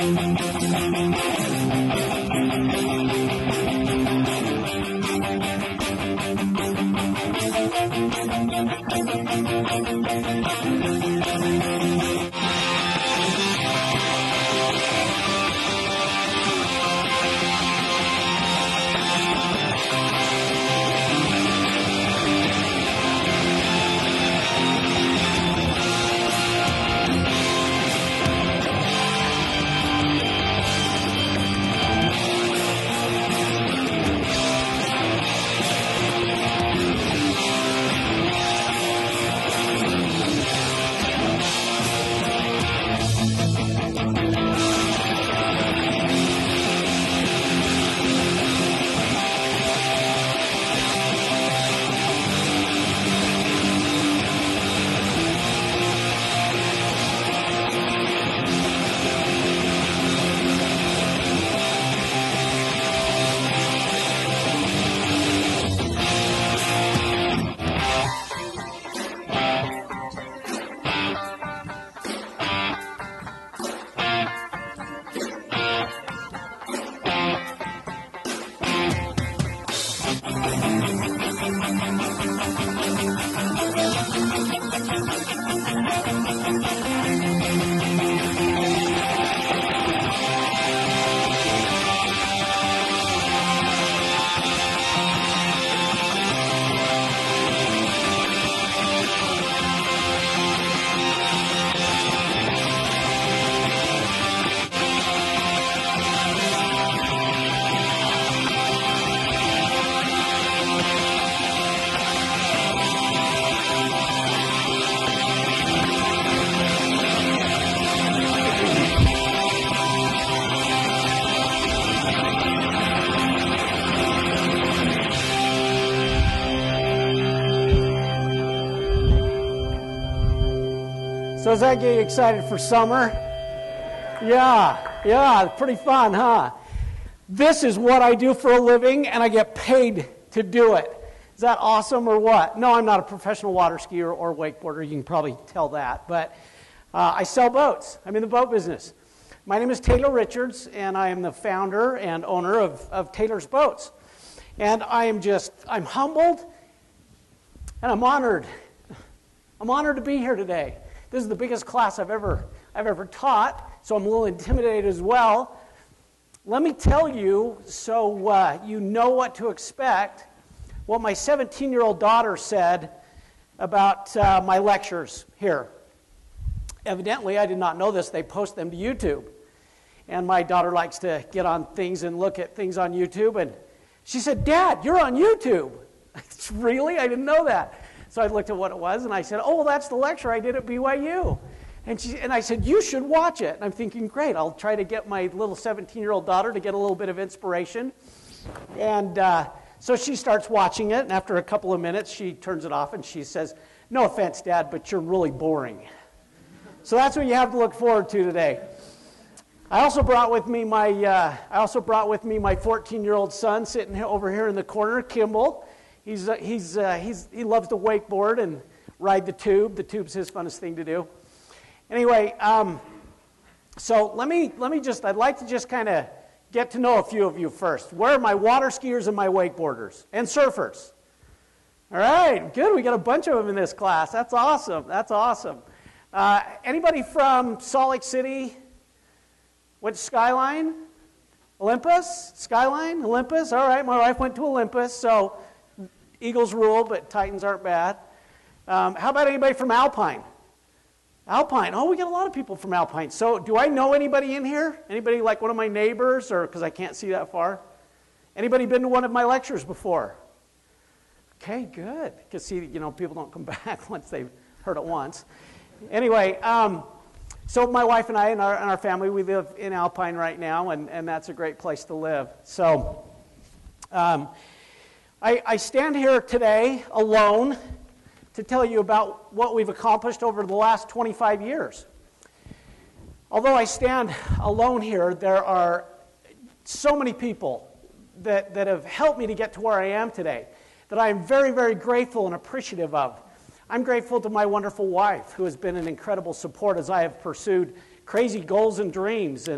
So does that get you excited for summer? Yeah, pretty fun, huh? This is what I do for a living, and I get paid to do it. Is that awesome or what? No, I'm not a professional water skier or wakeboarder. You can probably tell that. But I sell boats. I'm in the boat business. My name is Taylor Richards, and I am the founder and owner of Taylor's Boats. And I'm humbled, and I'm honored. I'm honored to be here today. This is the biggest class I've ever taught, so I'm a little intimidated as well. Let me tell you, so you know what to expect, what my 17-year-old daughter said about my lectures here. Evidently, I did not know this. They post them to YouTube. And my daughter likes to get on things and look at things on YouTube. And she said, "Dad, you're on YouTube." Really? I didn't know that. So I looked at what it was, and I said, "Oh, well, that's the lecture I did at BYU." And I said, "You should watch it." And I'm thinking, great, I'll try to get my little 17-year-old daughter to get a little bit of inspiration. And so she starts watching it, and after a couple of minutes, she turns it off, and she says, "No offense, Dad, but you're really boring." So that's what you have to look forward to today. I also brought with me my 14-year-old son sitting over here in the corner, Kimball. He loves to wakeboard and ride the tube. The tube's his funnest thing to do. Anyway, so I'd like to just kind of get to know a few of you first. Where are my water skiers and my wakeboarders and surfers? All right, good. We got a bunch of them in this class. That's awesome. Anybody from Salt Lake City? Went to Skyline? Olympus? Skyline? Olympus? All right, my wife went to Olympus, so Eagles rule, but Titans aren't bad. How about anybody from Alpine? Alpine. Oh, we got a lot of people from Alpine. So do I know anybody in here? Anybody like one of my neighbors, or because I can't see that far? Anybody been to one of my lectures before? Okay, good. Because see, people don't come back once they've heard it once. Anyway, so my wife and I and our family, we live in Alpine right now, and that's a great place to live. So I stand here today alone to tell you about what we've accomplished over the last 25 years. Although I stand alone here, there are so many people that have helped me to get to where I am today that I am very, very grateful and appreciative of. I'm grateful to my wonderful wife, who has been an incredible support as I have pursued crazy goals and dreams and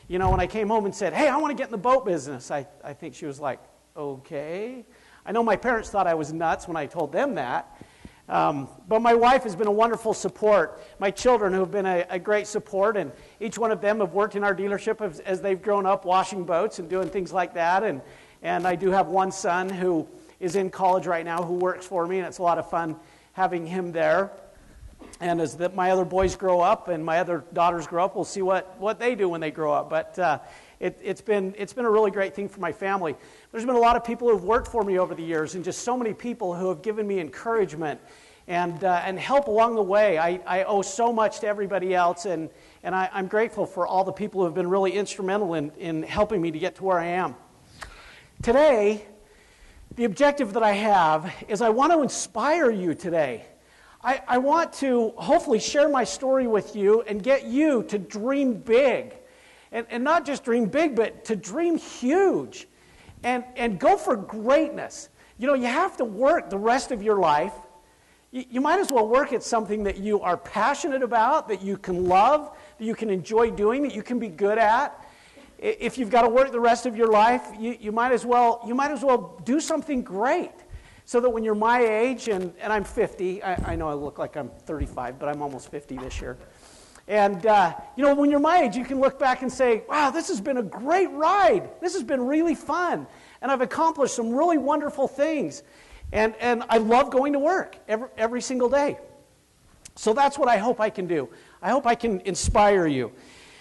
when I came home and said, hey, I want to get in the boat business, I think she was like, okay. I know my parents thought I was nuts when I told them that. But my wife has been a wonderful support. My children who have been a great support, and each one of them have worked in our dealership as they've grown up washing boats and doing things like that. And I do have one son who is in college right now who works for me, and it's a lot of fun having him there. And as my other boys grow up and my other daughters grow up, we'll see what they do when they grow up. But it's been a really great thing for my family. There's been a lot of people who have worked for me over the years, and just so many people who have given me encouragement and help along the way. I owe so much to everybody else, and I'm grateful for all the people who have been really instrumental in helping me to get to where I am. Today, the objective that I have is I want to inspire you today. I want to hopefully share my story with you and get you to dream big. And not just dream big, but to dream huge. And go for greatness. You have to work the rest of your life. You might as well work at something that you are passionate about, that you can love, that you can enjoy doing, that you can be good at. If you've got to work the rest of your life, you might as well do something great. So that when you're my age, and I'm 50, I know I look like I'm 35, but I'm almost 50 this year. And, when you're my age, you can look back and say, wow, this has been a great ride. This has been really fun. And I've accomplished some really wonderful things. And I love going to work every single day. So that's what I hope I can do. I hope I can inspire you.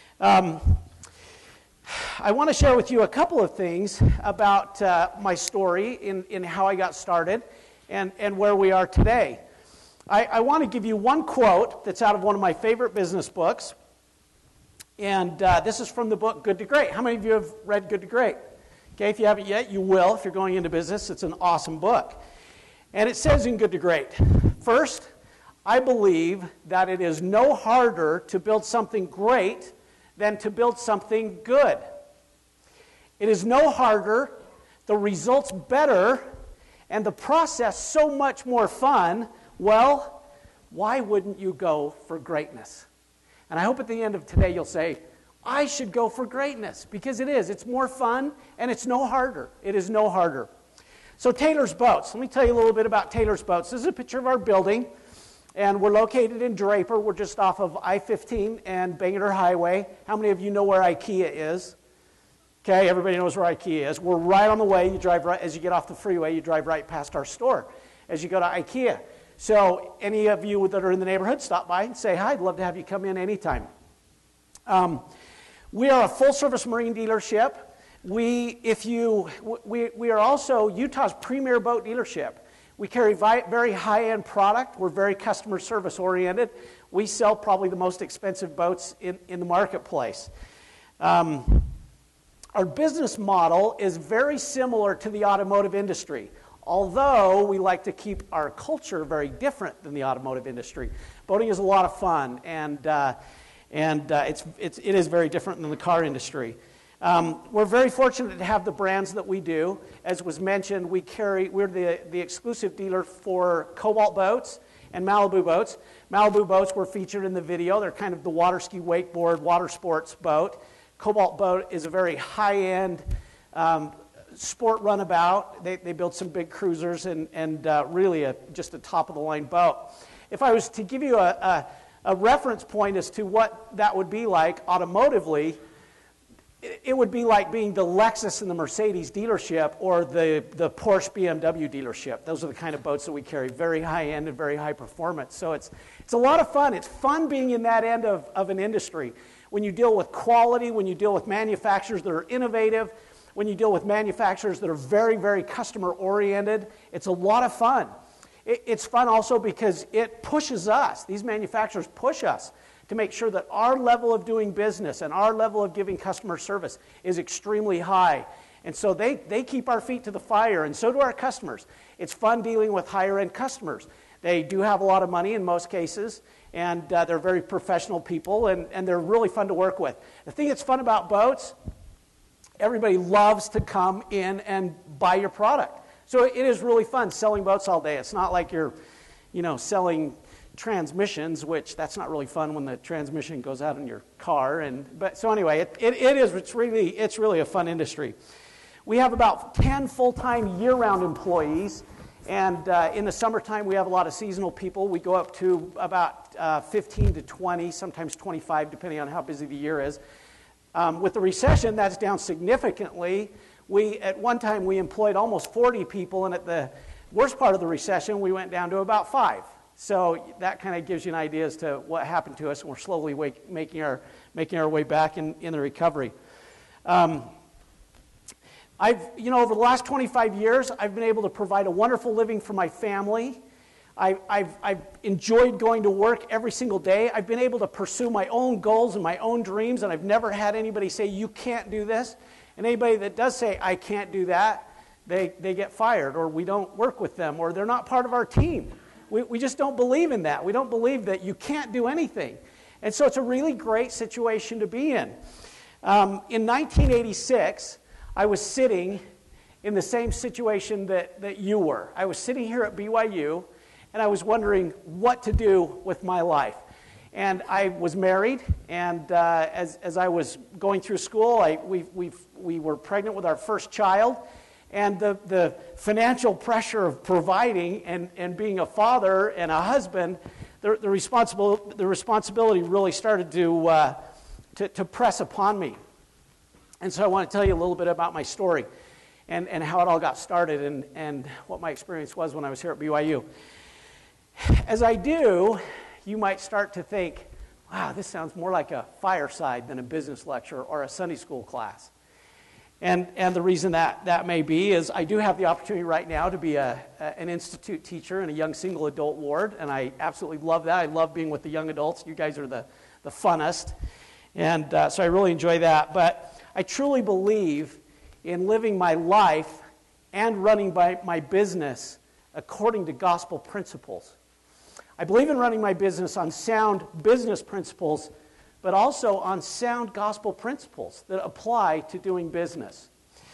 I want to share with you a couple of things about my story in how I got started and where we are today. I want to give you one quote that's out of one of my favorite business books. And this is from the book Good to Great. How many of you have read Good to Great? Okay, if you haven't yet, you will if you're going into business. It's an awesome book. And it says in Good to Great, first, I believe that it is no harder to build something great than to build something good. It is no harder, the results better, and the process so much more fun. Well, why wouldn't you go for greatness? And I hope at the end of today you'll say, I should go for greatness, because it is. It's more fun, and it's no harder. It is no harder. So Taylor's Boats. Let me tell you a little bit about Taylor's Boats. This is a picture of our building. And we're located in Draper. We're just off of I-15 and Bangor Highway. How many of you know where IKEA is? Okay, everybody knows where IKEA is. We're right on the way. You drive right, as you get off the freeway, you drive right past our store as you go to IKEA. So any of you that are in the neighborhood, stop by and say hi. I'd love to have you come in anytime. We are a full-service marine dealership. We are also Utah's premier boat dealership. We carry very high-end product. We're very customer service oriented. We sell probably the most expensive boats in the marketplace. Our business model is very similar to the automotive industry, although we like to keep our culture very different than the automotive industry. Boating is a lot of fun, and it is very different than the car industry. We're very fortunate to have the brands that we do. As was mentioned, we're the exclusive dealer for Cobalt boats and Malibu boats. Malibu boats were featured in the video. They're kind of the water ski, wakeboard, water sports boat. Cobalt boat is a very high-end sport runabout. They build some big cruisers and really just a top-of-the-line boat. If I was to give you a reference point as to what that would be like automotively, it would be like being the Lexus and the Mercedes dealership or the Porsche BMW dealership. Those are the kind of boats that we carry, very high-end and very high performance. So it's a lot of fun. It's fun being in that end of an industry. When you deal with quality, when you deal with manufacturers that are innovative, when you deal with manufacturers that are very, very customer-oriented, it's a lot of fun. It's fun also because it pushes us. These manufacturers push us to make sure that our level of doing business and our level of giving customer service is extremely high. And so they keep our feet to the fire, and so do our customers. It's fun dealing with higher-end customers. They do have a lot of money in most cases, and they're very professional people, and they're really fun to work with. The thing that's fun about boats, everybody loves to come in and buy your product. So it is really fun selling boats all day. It's not like you're, selling transmissions, which that's not really fun when the transmission goes out in your car. So anyway, it's really a fun industry. We have about 10 full-time year-round employees, and in the summertime we have a lot of seasonal people. We go up to about 15 to 20, sometimes 25, depending on how busy the year is. With the recession, that's down significantly. At one time we employed almost 40 people, and at the worst part of the recession we went down to about 5. So that kind of gives you an idea as to what happened to us, and we're slowly making our way back in the recovery. Over the last 25 years, I've been able to provide a wonderful living for my family. I've enjoyed going to work every single day. I've been able to pursue my own goals and my own dreams, and I've never had anybody say, you can't do this. And anybody that does say, I can't do that, they get fired, or we don't work with them, or they're not part of our team. We just don't believe in that. We don't believe that you can't do anything. And so it's a really great situation to be in. In 1986, I was sitting in the same situation that you were. I was sitting here at BYU, and I was wondering what to do with my life. And I was married, and as I was going through school, we were pregnant with our first child, and the financial pressure of providing and being a father and a husband, the responsibility really started to press upon me. And so I want to tell you a little bit about my story and how it all got started and what my experience was when I was here at BYU. As I do, you might start to think, wow, this sounds more like a fireside than a business lecture or a Sunday school class. And the reason that may be is I do have the opportunity right now to be an institute teacher in a young single adult ward, and I absolutely love that. I love being with the young adults. You guys are the funnest. And so I really enjoy that. But I truly believe in living my life and running my business according to gospel principles. I believe in running my business on sound business principles, but also on sound gospel principles that apply to doing business.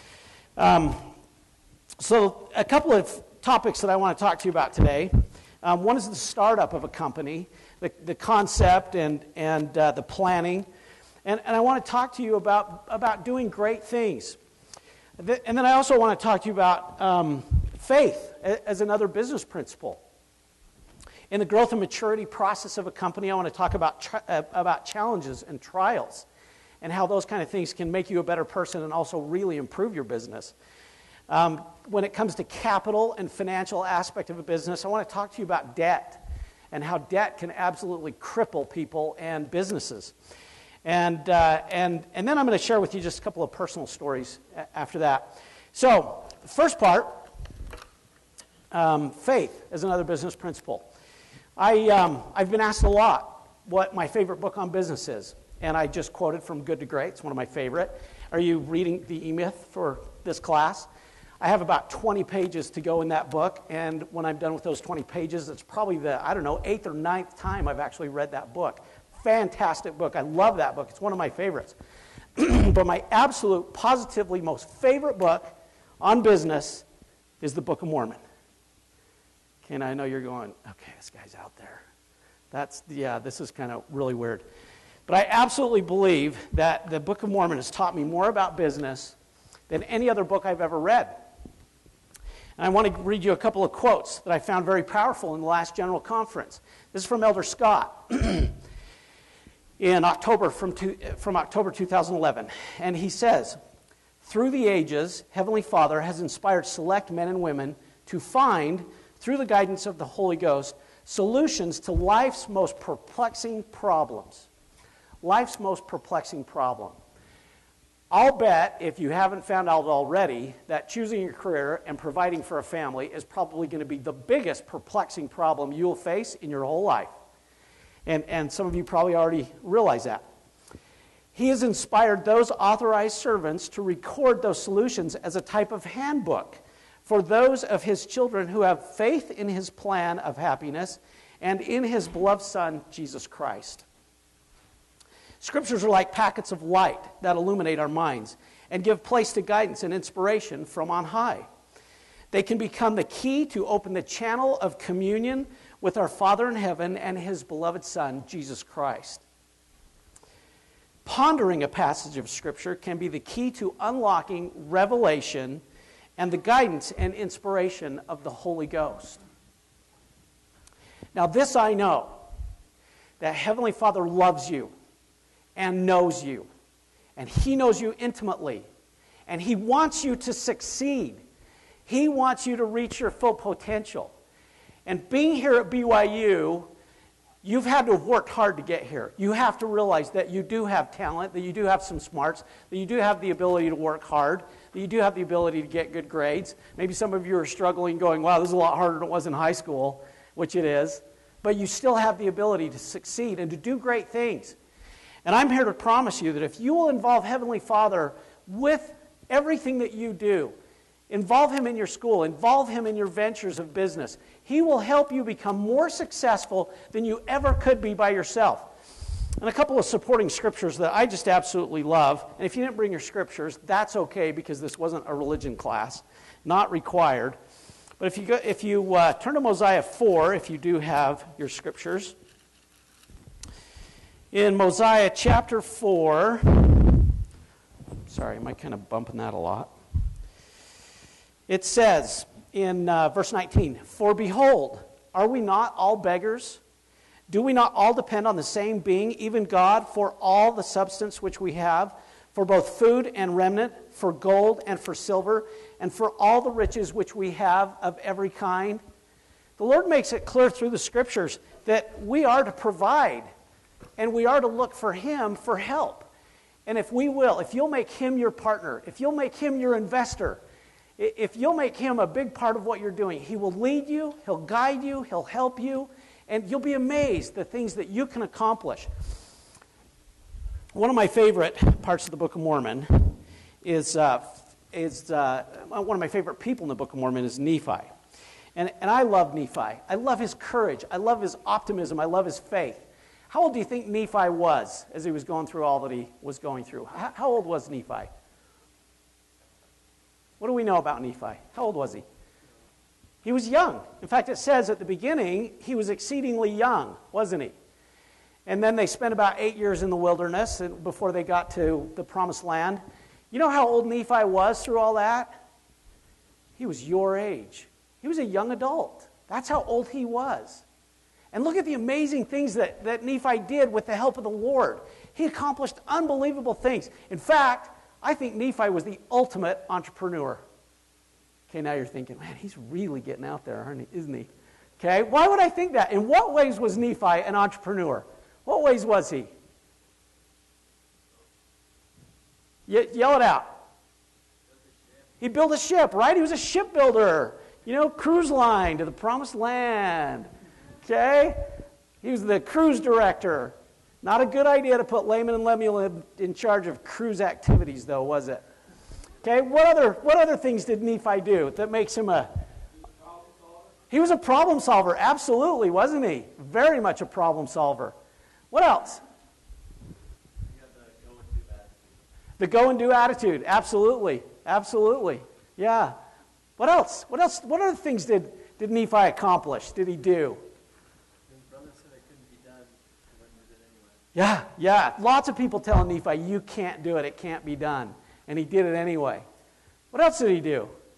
So a couple of topics that I want to talk to you about today. One is the startup of a company, the concept and the planning. And I want to talk to you about doing great things. And then I also want to talk to you about faith as another business principle. In the growth and maturity process of a company, I want to talk about challenges and trials and how those kind of things can make you a better person and also really improve your business. When it comes to capital and financial aspect of a business, I want to talk to you about debt and how debt can absolutely cripple people and businesses. And then I'm going to share with you just a couple of personal stories after that. So, the first part, faith as another business principle. I've been asked a lot what my favorite book on business is, and I just quoted from Good to Great. It's one of my favorite. Are you reading the E-Myth for this class? I have about 20 pages to go in that book, and when I'm done with those 20 pages, it's probably the, 8th or 9th time I've actually read that book. Fantastic book. I love that book. It's one of my favorites. But my absolute, positively most favorite book on business is the Book of Mormon. Okay, and I know you're going, okay, this guy's out there. This is kind of really weird. But I absolutely believe that the Book of Mormon has taught me more about business than any other book I've ever read. And I want to read you a couple of quotes that I found very powerful in the last General Conference. This is from Elder Scott in October, from October 2011. And he says, through the ages, Heavenly Father has inspired select men and women to find, through the guidance of the Holy Ghost, solutions to life's most perplexing problems. Life's most perplexing problem. I'll bet, if you haven't found out already, that choosing your career and providing for a family is probably going to be the biggest perplexing problem you'll face in your whole life. And some of you probably already realize that. He has inspired those authorized servants to record those solutions as a type of handbook for those of his children who have faith in his plan of happiness and in his beloved Son, Jesus Christ. Scriptures are like packets of light that illuminate our minds and give place to guidance and inspiration from on high. They can become the key to open the channel of communion with our Father in heaven and his beloved Son, Jesus Christ. Pondering a passage of Scripture can be the key to unlocking revelation and the guidance and inspiration of the Holy Ghost. Now, this I know, that Heavenly Father loves you and knows you, and he knows you intimately, and he wants you to succeed. He wants you to reach your full potential. And being here at BYU, you've had to have worked hard to get here. You have to realize that you do have talent, that you do have some smarts, that you do have the ability to work hard, that you do have the ability to get good grades. Maybe some of you are struggling going, wow, this is a lot harder than it was in high school, which it is. But you still have the ability to succeed and to do great things. And I'm here to promise you that if you will involve Heavenly Father with everything that you do, involve him in your school, involve him in your ventures of business, he will help you become more successful than you ever could be by yourself. And a couple of supporting scriptures that I just absolutely love. And if you didn't bring your scriptures, that's okay, because this wasn't a religion class, not required. But if you turn to Mosiah 4, if you do have your scriptures. In Mosiah chapter 4, sorry, am I kind of bumping that a lot? It says in verse 19, "For behold, are we not all beggars? Do we not all depend on the same being, even God, for all the substance which we have, for both food and remnant, for gold and for silver, and for all the riches which we have of every kind?" The Lord makes it clear through the scriptures that we are to provide, and we are to look for him for help. And if you'll make him your partner, if you'll make him your investor, if you'll make him a big part of what you're doing, he will lead you, he'll guide you, he'll help you, and you'll be amazed the things that you can accomplish. One of my favorite parts of the Book of Mormon is one of my favorite people in the Book of Mormon is Nephi. And I love Nephi. I love his courage. I love his optimism. I love his faith. How old do you think Nephi was as he was going through all that he was going through? How old was Nephi? What do we know about Nephi? How old was he? He was young. In fact, it says at the beginning, he was exceedingly young, wasn't he? And then they spent about 8 years in the wilderness before they got to the promised land. You know how old Nephi was through all that? He was your age. He was a young adult. That's how old he was. And look at the amazing things that Nephi did with the help of the Lord. He accomplished unbelievable things. In fact, I think Nephi was the ultimate entrepreneur. Okay, now you're thinking, man, he's really getting out there, isn't he? Okay, why would I think that? In what ways was Nephi an entrepreneur? What ways was he? Yell it out. He built a ship, right? He was a shipbuilder. Cruise line to the promised land. Okay? He was the cruise director. Not a good idea to put Laman and Lemuel in charge of cruise activities, though, was it? Okay, what other things did Nephi do that makes him He was a problem solver, absolutely, wasn't he? Very much a problem solver. What else? The go and do attitude, absolutely, absolutely, yeah. What else? What other things did Nephi accomplish? Did he do? His brother said it couldn't be done, he wouldn't do it anyway. Yeah. Lots of people telling Nephi, you can't do it, it can't be done. And he did it anyway. What else did he do?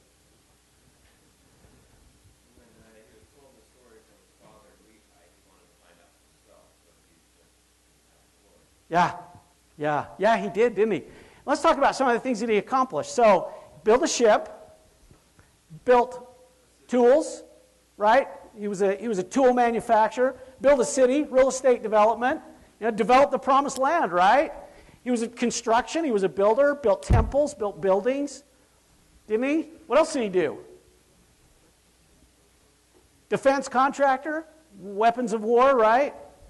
When he was told the story from his father, Levi, he wanted to find out for himself, but he just asked the Lord. Yeah, he did, didn't he? Let's talk about some of the things that he accomplished. So, built a ship, built tools, right? He was a tool manufacturer, built a city, real estate development, developed the promised land, right? He was in construction, he was a builder, built temples, built buildings, didn't he? What else did he do? Defense contractor, weapons of war, right?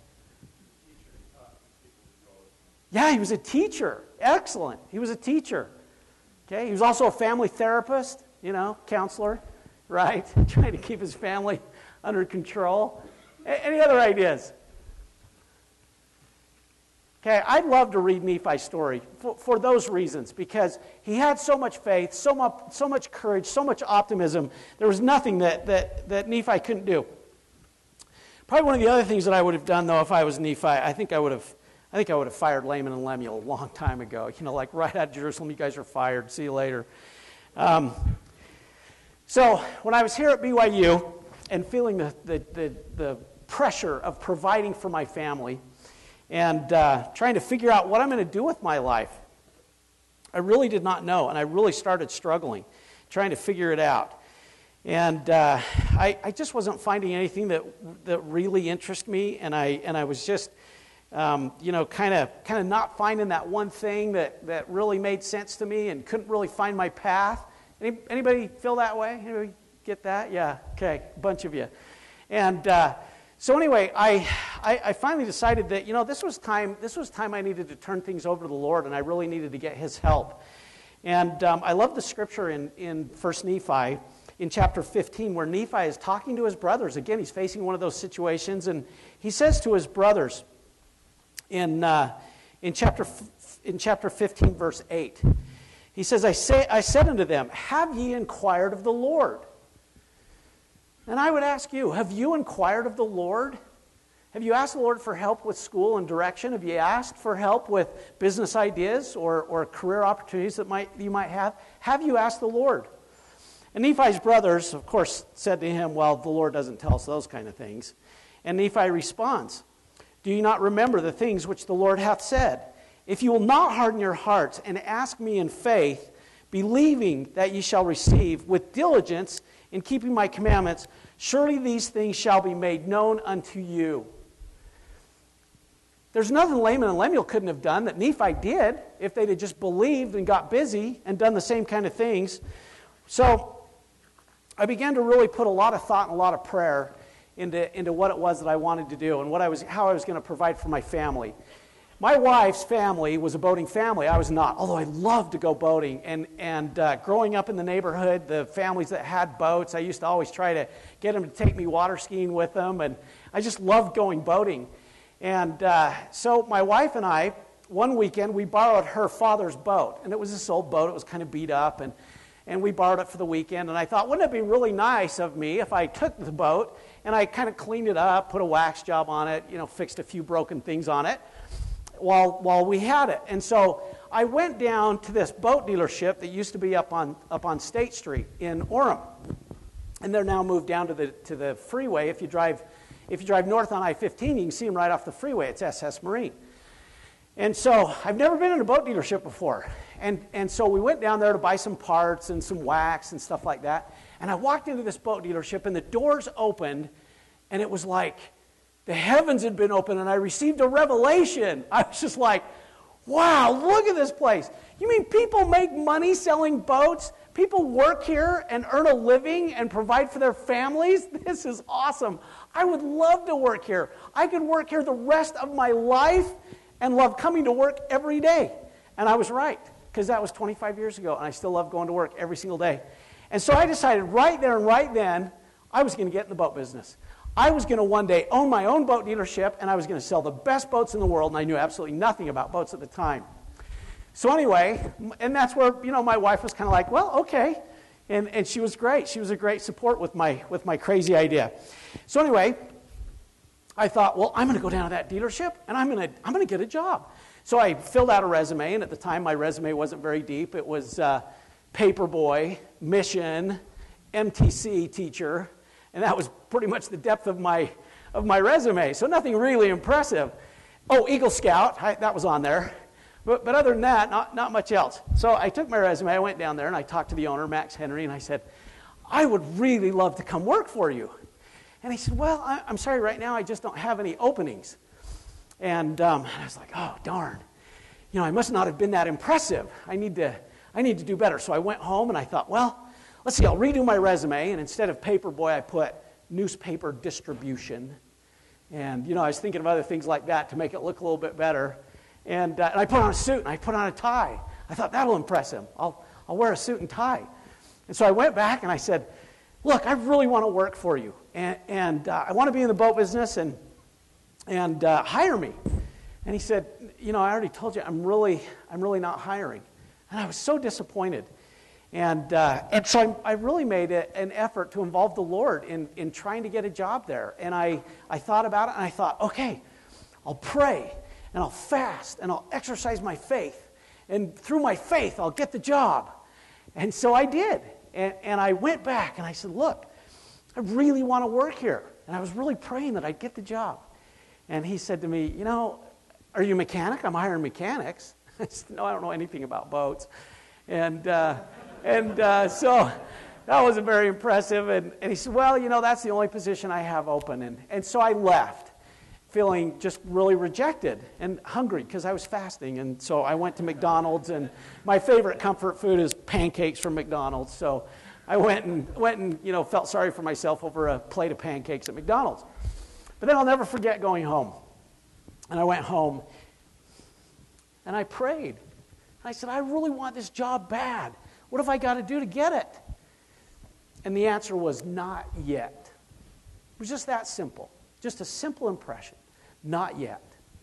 Yeah, he was a teacher. Excellent. He was a teacher. Okay, he was also a family therapist, counselor, right? Trying to keep his family under control. Any other ideas? Okay, I'd love to read Nephi's story for those reasons, because he had so much faith, so much courage, so much optimism. There was nothing that Nephi couldn't do. Probably one of the other things that I would have done, though, if I was Nephi, I think I would have fired Laman and Lemuel a long time ago. Like right out of Jerusalem, you guys are fired. See you later. So when I was here at BYU and feeling the pressure of providing for my family and trying to figure out what I'm going to do with my life, I really did not know, and I really started struggling, trying to figure it out. And I just wasn't finding anything that really interested me, and I was just, kind of not finding that one thing that really made sense to me, and couldn't really find my path. Anybody feel that way? Anybody get that? Yeah. Okay, a bunch of you. And so anyway, I finally decided that this was time I needed to turn things over to the Lord, and I really needed to get His help. And I love the scripture in 1 Nephi. In chapter 15, where Nephi is talking to his brothers. Again, he's facing one of those situations, and he says to his brothers in chapter 15, verse 8, he says, I said unto them, have ye inquired of the Lord? And I would ask you, have you inquired of the Lord? Have you asked the Lord for help with school and direction? Have you asked for help with business ideas or career opportunities that you might have? Have you asked the Lord? And Nephi's brothers, of course, said to him, well, the Lord doesn't tell us those kind of things. And Nephi responds, do you not remember the things which the Lord hath said? If you will not harden your hearts and ask me in faith, believing that ye shall receive with diligence in keeping my commandments, surely these things shall be made known unto you. There's nothing Laman and Lemuel couldn't have done that Nephi did if they'd have just believed and got busy and done the same kind of things. So I began to really put a lot of thought and a lot of prayer into what it was that I wanted to do and how I was going to provide for my family. My wife's family was a boating family. I was not, although I loved to go boating. And growing up in the neighborhood, the families that had boats, I used to always try to get them to take me water skiing with them. And I just loved going boating. And so my wife and I, one weekend, we borrowed her father's boat. And it was this old boat. It was kind of beat up. And we borrowed it for the weekend, and I thought, wouldn't it be really nice of me if I took the boat and I kind of cleaned it up, put a wax job on it, fixed a few broken things on it while we had it. And so I went down to this boat dealership that used to be up on State Street in Orem, and they're now moved down to the freeway. If you drive north on I-15, you can see them right off the freeway. It's SS Marine. And so I've never been in a boat dealership before. And so we went down there to buy some parts and some wax and stuff like that. And I walked into this boat dealership, and the doors opened, and it was like the heavens had been opened, and I received a revelation. I was just like, wow, look at this place. You mean people make money selling boats? People work here and earn a living and provide for their families? This is awesome. I would love to work here. I could work here the rest of my life and love coming to work every day. And I was right, because that was 25 years ago, and I still love going to work every single day. And so I decided right there and right then, I was going to get in the boat business. I was going to one day own my own boat dealership, and I was going to sell the best boats in the world, and I knew absolutely nothing about boats at the time. So anyway, and that's where, my wife was kind of like, well, okay. And she was great. She was a great support with my crazy idea. So anyway, I thought, well, I'm going to go down to that dealership, and I'm going to get a job. So I filled out a resume, and at the time my resume wasn't very deep. It was paperboy, mission, MTC teacher, and that was pretty much the depth of my resume. So nothing really impressive. Oh, Eagle Scout, that was on there. But other than that, not much else. So I took my resume, I went down there, and I talked to the owner, Max Henry, and I said, I would really love to come work for you. And he said, well, I'm sorry, right now I just don't have any openings. And I was like, oh, darn. I must not have been that impressive. I need to do better. So I went home and I thought, well, let's see, I'll redo my resume. And instead of paperboy, I put newspaper distribution. And, I was thinking of other things like that to make it look a little bit better. And I put on a suit and I put on a tie. I thought, that'll impress him. I'll wear a suit and tie. And so I went back and I said, look, I really want to work for you. And I want to be in the boat business and hire me. And he said, I already told you I'm really not hiring. And I was so disappointed. And so I really made an effort to involve the Lord in trying to get a job there. And I thought about it, and I thought, okay, I'll pray, and I'll fast, and I'll exercise my faith. And through my faith, I'll get the job. And so I did. And I went back, and I said, look, I really want to work here. And I was really praying that I'd get the job. And he said to me, are you a mechanic? I'm hiring mechanics. I said, no, I don't know anything about boats. And so that wasn't very impressive. And he said, well, that's the only position I have open. And so I left, feeling just really rejected and hungry because I was fasting. And so I went to McDonald's, and my favorite comfort food is pancakes from McDonald's. So I went and felt sorry for myself over a plate of pancakes at McDonald's. But then I'll never forget going home. And I went home, and I prayed. I said, I really want this job bad. What have I got to do to get it? And the answer was, not yet. It was just that simple. Just a simple impression. Not yet.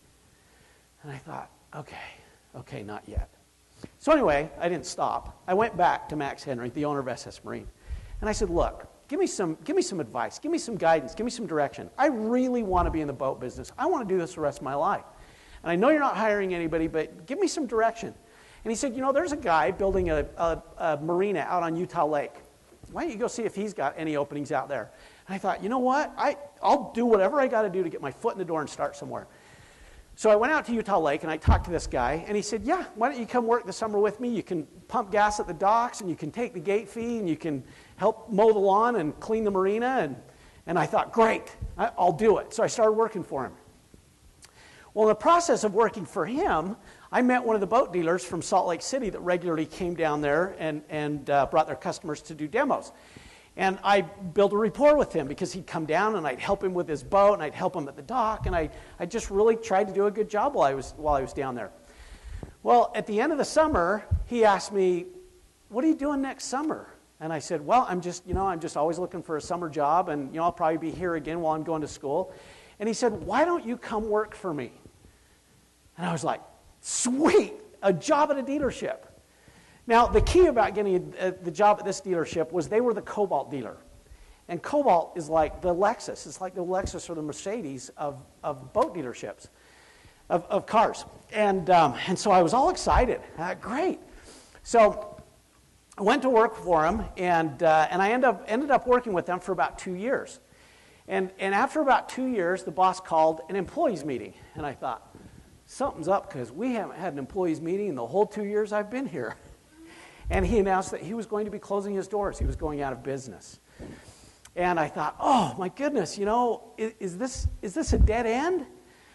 And I thought, okay, not yet. So anyway, I didn't stop. I went back to Max Henry, the owner of SS Marine. And I said, look, give me some advice. Give me some guidance. Give me some direction. I really want to be in the boat business. I want to do this the rest of my life. And I know you're not hiring anybody, but give me some direction. And he said, there's a guy building a marina out on Utah Lake. Why don't you go see if he's got any openings out there? And I thought, you know what? I'll do whatever I got to do to get my foot in the door and start somewhere. So I went out to Utah Lake, and I talked to this guy, and he said, yeah, why don't you come work this summer with me? You can pump gas at the docks, and you can take the gate fee, and you can help mow the lawn and clean the marina. And I thought, great, I'll do it. So I started working for him. Well, in the process of working for him, I met one of the boat dealers from Salt Lake City that regularly came down there and brought their customers to do demos. And I built a rapport with him because he'd come down, and I'd help him with his boat, and I'd help him at the dock, and I just really tried to do a good job while I was down there. Well, at the end of the summer, he asked me, what are you doing next summer? And I said, well, I'm just always looking for a summer job, and I'll probably be here again while I'm going to school. And he said, why don't you come work for me? And I was like, sweet, a job at a dealership. Now, the key about getting the job at this dealership was they were the Cobalt dealer. And Cobalt is like the Lexus. It's like the Lexus or the Mercedes of boat dealerships, of cars. And so I was all excited. Great. So I went to work for him, and I ended up working with them for about 2 years. And after about 2 years, the boss called an employees meeting. And I thought, something's up because we haven't had an employees meeting in the whole 2 years I've been here. And he announced that he was going to be closing his doors. He was going out of business. And I thought, oh, my goodness, is this a dead end?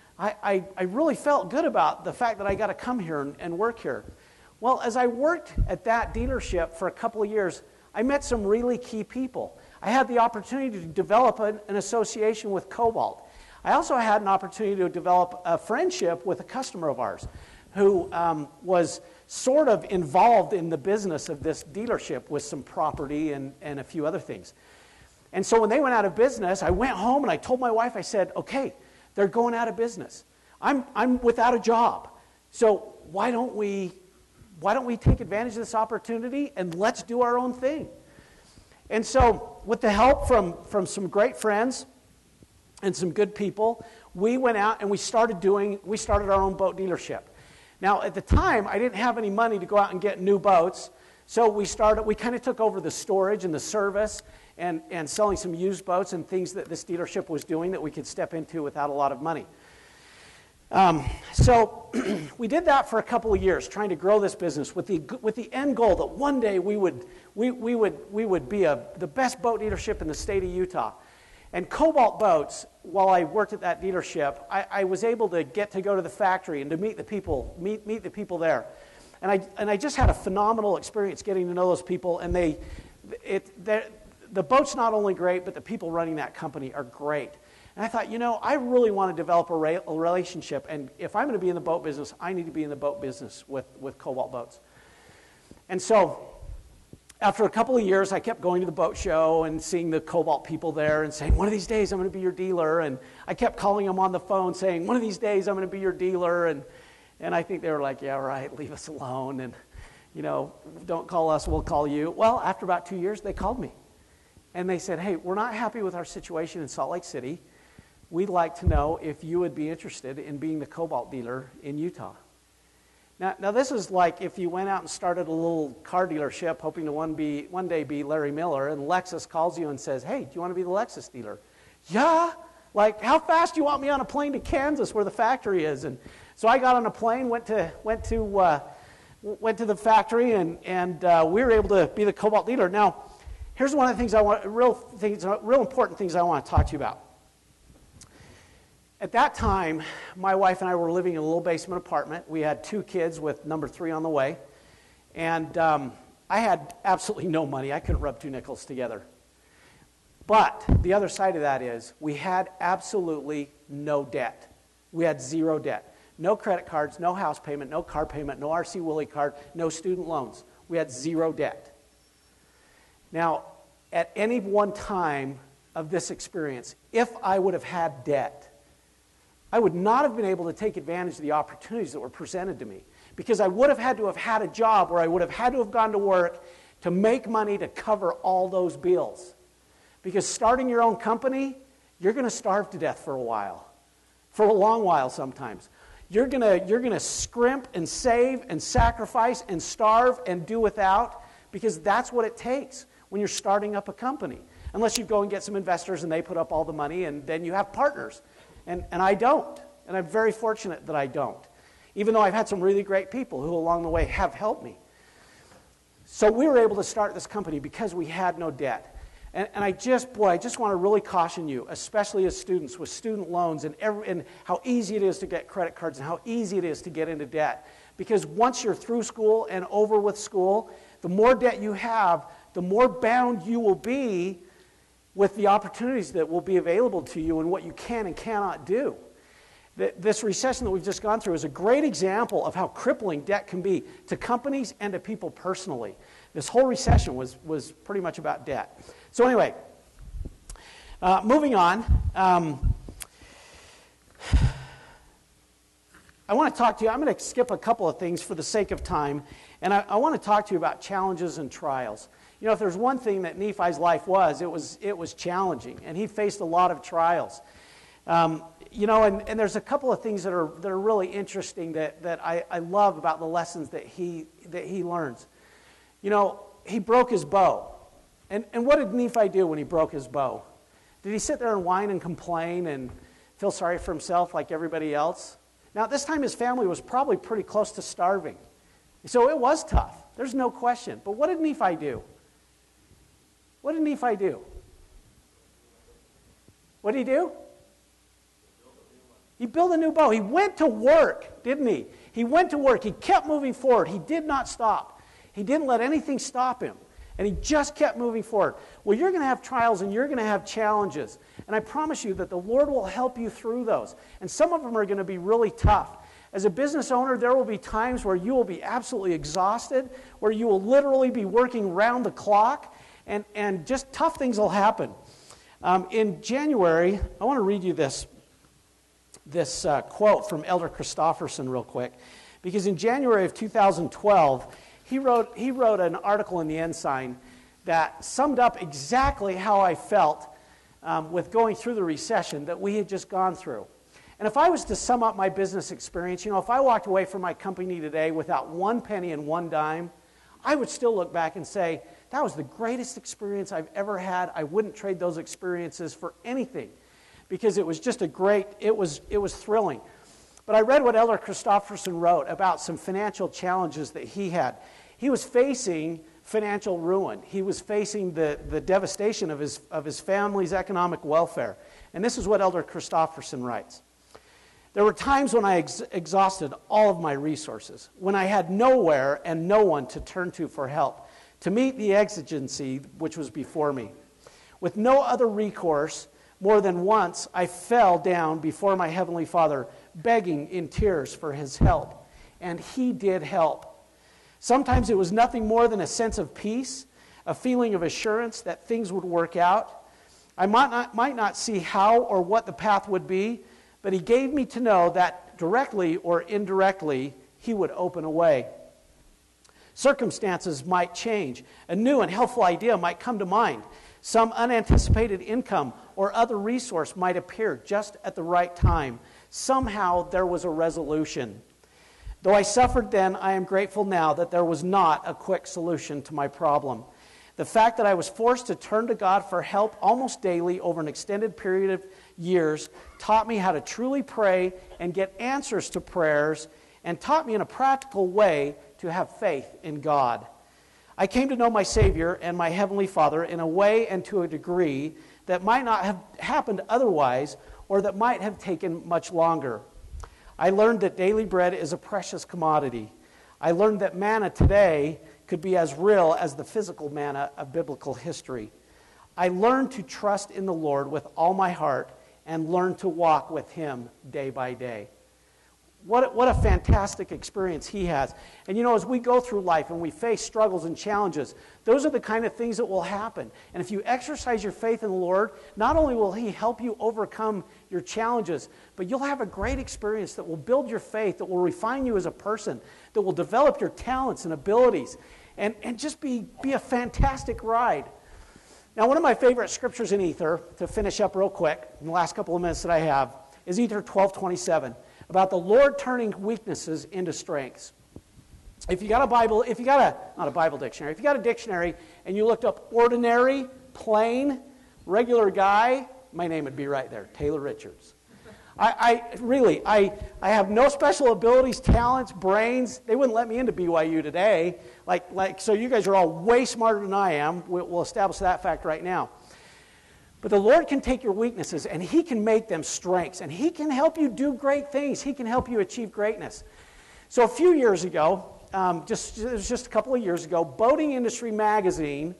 I really felt good about the fact that I got to come here and work here. Well, as I worked at that dealership for a couple of years, I met some really key people. I had the opportunity to develop an association with Cobalt. I also had an opportunity to develop a friendship with a customer of ours who was sort of involved in the business of this dealership with some property and a few other things. And so when they went out of business, I went home and I told my wife, I said, okay, they're going out of business. I'm without a job. So why don't we take advantage of this opportunity and let's do our own thing? And so with the help from some great friends and some good people, we went out and we started our own boat dealership. Now, at the time, I didn't have any money to go out and get new boats, so we kind of took over the storage and the service and selling some used boats and things that this dealership was doing that we could step into without a lot of money. So we did that for a couple of years, trying to grow this business with the end goal that one day we would be the best boat dealership in the state of Utah. And Cobalt Boats, while I worked at that dealership, I was able to get to go to the factory and to meet the people there. And I just had a phenomenal experience getting to know those people. And the boat's not only great, but the people running that company are great. And I thought, I really want to develop a relationship. And if I'm going to be in the boat business, I need to be in the boat business with Cobalt Boats. And so after a couple of years, I kept going to the boat show and seeing the Cobalt people there and saying, one of these days I'm going to be your dealer. And I kept calling them on the phone saying, one of these days I'm going to be your dealer. And I think they were like, yeah, right, leave us alone. don't call us, we'll call you. Well, after about 2 years, they called me. And they said, hey, we're not happy with our situation in Salt Lake City. We'd like to know if you would be interested in being the cobalt dealer in Utah. Now this is like if you went out and started a little car dealership hoping to one day be Larry Miller, and Lexus calls you and says, hey, do you want to be the Lexus dealer? Yeah. Like, how fast do you want me on a plane to Kansas where the factory is? And so I got on a plane, went to the factory, and we were able to be the cobalt dealer. Now, here's one of the things real important things I want to talk to you about. At that time, my wife and I were living in a little basement apartment. We had 2 kids with number 3 on the way. And I had absolutely no money. I couldn't rub 2 nickels together. But the other side of that is we had absolutely no debt. We had 0 debt. No credit cards, no house payment, no car payment, no RC Willie card, no student loans. We had 0 debt. Now, at any one time of this experience, if I would have had debt, I would not have been able to take advantage of the opportunities that were presented to me, because I would have had to have had a job where I would have had to have gone to work to make money to cover all those bills. Because starting your own company, you're going to starve to death for a while, for a long while sometimes. You're going to scrimp and save and sacrifice and starve and do without, because that's what it takes when you're starting up a company. Unless you go and get some investors and they put up all the money, and then you have partners. And I don't. And I'm very fortunate that I don't. Even though I've had some really great people who along the way have helped me. So we were able to start this company because we had no debt. And I just want to really caution you, especially as students with student loans and how easy it is to get credit cards and how easy it is to get into debt. Because once you're through school and over with school, the more debt you have, the more bound you will be with the opportunities that will be available to you and what you can and cannot do. This recession that we've just gone through is a great example of how crippling debt can be to companies and to people personally. This whole recession was pretty much about debt. So anyway, moving on. I want to talk to you. I'm going to skip a couple of things for the sake of time, and I want to talk to you about challenges and trials. If there's one thing that Nephi's life was, it was challenging, and he faced a lot of trials. And there's a couple of things that are really interesting that I love about the lessons that he learns. He broke his bow. And what did Nephi do when he broke his bow? Did he sit there and whine and complain and feel sorry for himself like everybody else? Now, at this time, his family was probably pretty close to starving. So it was tough. There's no question. But what did Nephi do? What did Nephi do? What did he do? He built a new bow. He went to work, didn't he? He went to work. He kept moving forward. He did not stop. He didn't let anything stop him. And he just kept moving forward. Well, you're going to have trials and you're going to have challenges. And I promise you that the Lord will help you through those. And some of them are going to be really tough. As a business owner, there will be times where you will be absolutely exhausted, where you will literally be working round the clock, and just tough things will happen. In January, I want to read you this quote from Elder Christofferson real quick, because in January of 2012, he wrote an article in the Ensign that summed up exactly how I felt with going through the recession that we had just gone through. And if I was to sum up my business experience, if I walked away from my company today without one penny and one dime, I would still look back and say, that was the greatest experience I've ever had. I wouldn't trade those experiences for anything, because it was just it was thrilling. But I read what Elder Christofferson wrote about some financial challenges that he had. He was facing financial ruin. He was facing the devastation of his family's economic welfare. And this is what Elder Christofferson writes. There were times when I exhausted all of my resources, when I had nowhere and no one to turn to for help, to meet the exigency which was before me. With no other recourse, more than once I fell down before my Heavenly Father, begging in tears for His help. And He did help. Sometimes it was nothing more than a sense of peace, a feeling of assurance that things would work out. I might not see how or what the path would be, but He gave me to know that directly or indirectly, He would open a way. Circumstances might change. A new and helpful idea might come to mind. Some unanticipated income or other resource might appear just at the right time. Somehow there was a resolution. Though I suffered then, I am grateful now that there was not a quick solution to my problem. The fact that I was forced to turn to God for help almost daily over an extended period of years taught me how to truly pray and get answers to prayers, and taught me in a practical way to have faith in God. I came to know my Savior and my Heavenly Father in a way and to a degree that might not have happened otherwise, or that might have taken much longer. I learned that daily bread is a precious commodity. I learned that manna today could be as real as the physical manna of biblical history. I learned to trust in the Lord with all my heart and learn to walk with Him day by day. What a fantastic experience he has. And you know, as we go through life and we face struggles and challenges, those are the kind of things that will happen. And if you exercise your faith in the Lord, not only will He help you overcome your challenges, but you'll have a great experience that will build your faith, that will refine you as a person, that will develop your talents and abilities, and just be a fantastic ride. Now, one of my favorite scriptures in Ether, to finish up real quick, in the last couple of minutes that I have, is Ether 12:27. About the Lord turning weaknesses into strengths. If you got a Bible, not a Bible dictionary, if you got a dictionary and you looked up ordinary, plain, regular guy, my name would be right there, Taylor Richards. I have no special abilities, talents, brains. They wouldn't let me into BYU today. So you guys are all way smarter than I am. We'll establish that fact right now. But the Lord can take your weaknesses and He can make them strengths. And He can help you do great things. He can help you achieve greatness. So a few years ago, it was just a couple of years ago, Boating Industry Magazine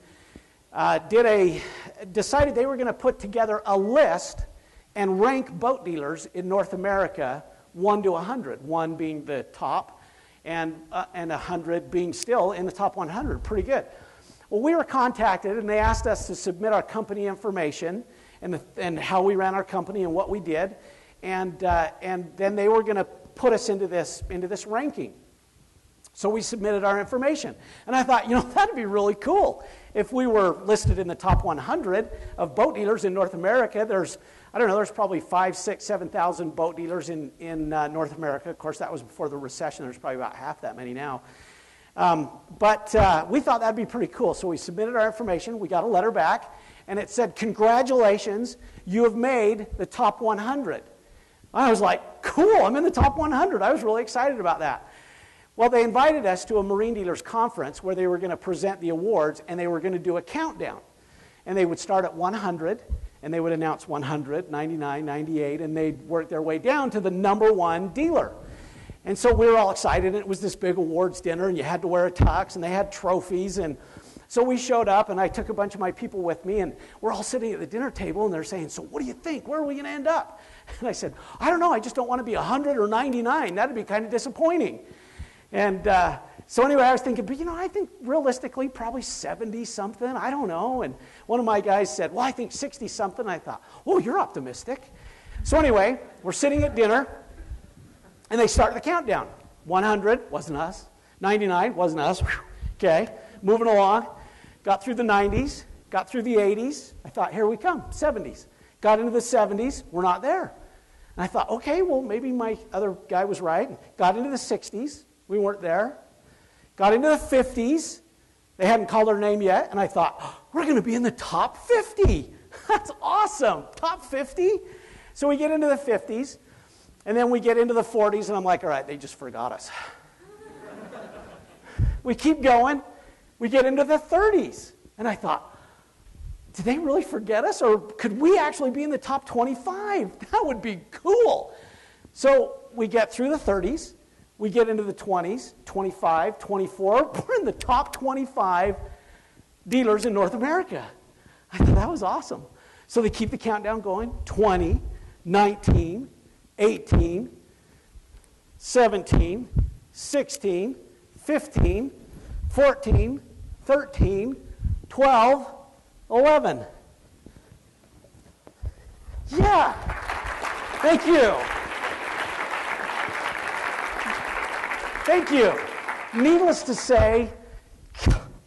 decided they were going to put together a list and rank boat dealers in North America 1 to 100. 1 being the top and 100 being still in the top 100. Pretty good. Well, we were contacted, and they asked us to submit our company information and how we ran our company and what we did, and then they were going to put us into this ranking. So we submitted our information, and I thought, that'd be really cool if we were listed in the top 100 of boat dealers in North America. There's probably 5,000, 6,000, 7,000 boat dealers in North America. Of course, that was before the recession. There's probably about half that many now. But we thought that'd be pretty cool. So we submitted our information. We got a letter back, and it said, "Congratulations, you have made the top 100. I was like, cool, I'm in the top 100. I was really excited about that. Well, they invited us to a marine dealers conference where they were going to present the awards, and they were going to do a countdown. And they would start at 100, and they would announce 100, 99, 98, and they'd work their way down to the number 1 dealer. And so we were all excited, and it was this big awards dinner, and you had to wear a tux, and they had trophies. And so we showed up, and I took a bunch of my people with me, and we're all sitting at the dinner table, and they're saying, "So what do you think? Where are we going to end up?" And I said, "I don't know. I just don't want to be 100 or 99. That'd be kind of disappointing." And so anyway, I was thinking, but I think realistically probably 70-something. I don't know. And one of my guys said, "Well, I think 60-something. I thought, "Oh, you're optimistic." So anyway, we're sitting at dinner. And they start the countdown. 100, wasn't us. 99, wasn't us. Okay, moving along. Got through the 90s, got through the 80s. I thought, here we come, 70s. Got into the 70s, we're not there. And I thought, okay, well, maybe my other guy was right. Got into the 60s, we weren't there. Got into the 50s, they hadn't called our name yet. And I thought, we're going to be in the top 50. That's awesome, top 50. So we get into the 50s. And then we get into the 40s, and I'm like, all right, they just forgot us. We keep going. We get into the 30s. And I thought, did they really forget us? Or could we actually be in the top 25? That would be cool. So we get through the 30s. We get into the 20s, 25, 24. We're in the top 25 dealers in North America. I thought that was awesome. So they keep the countdown going. 20, 19, 18, 17, 16, 15, 14, 13, 12, 11. Yeah. Thank you. Thank you. Needless to say,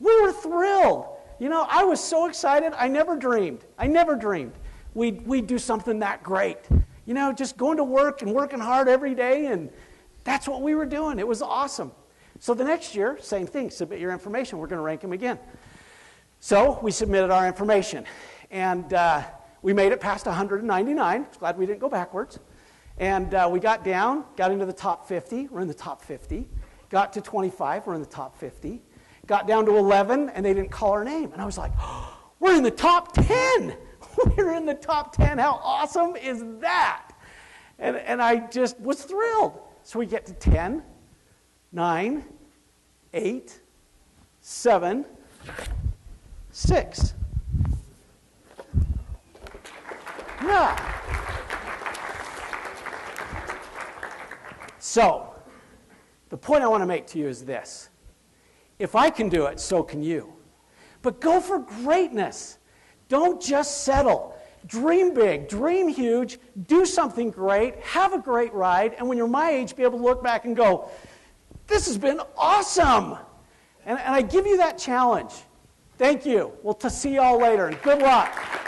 We were thrilled. You know, I was so excited. I never dreamed we'd do something that great. You know, just going to work and working hard every day, and that's what we were doing. It was awesome. So the next year, same thing, submit your information. We're going to rank them again. So we submitted our information, and we made it past 199. Glad we didn't go backwards. And we got into the top 50. We're in the top 50. Got to 25. We're in the top 50. Got down to 11, and they didn't call our name. And I was like, oh, we're in the top 10. We're in the top 10. How awesome is that? And I just was thrilled. So we get to 10, 9, 8, 7, 6. Yeah. So, the point I want to make to you is this. If I can do it, so can you. But go for greatness. Don't just settle. Dream big, dream huge, do something great, have a great ride, and when you're my age, be able to look back and go, this has been awesome. And I give you that challenge. Thank you. We'll see you all later, and good luck.